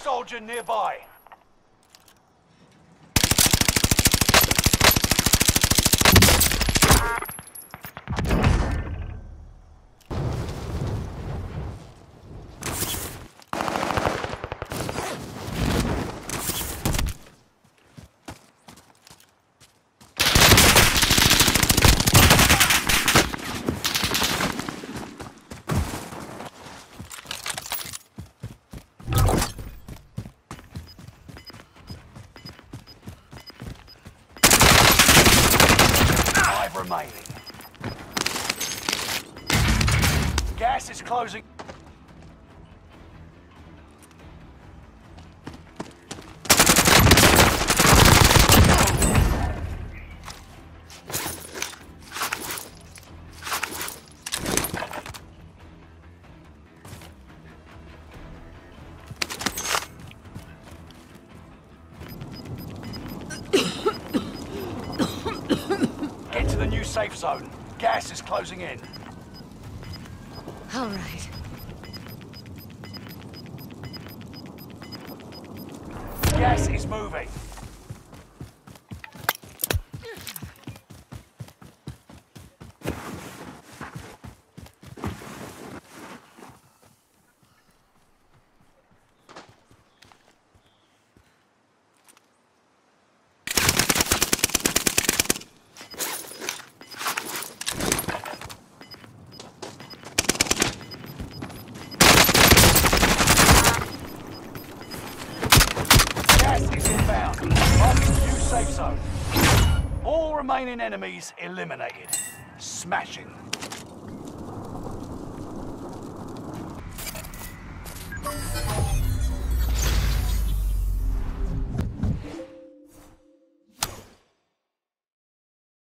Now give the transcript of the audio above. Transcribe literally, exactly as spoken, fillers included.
soldier nearby. Remaining. Gas is closing. Get to the new safe zone. Gas is closing in. All right. Gas is moving. Safe zone. All remaining enemies eliminated. Smashing.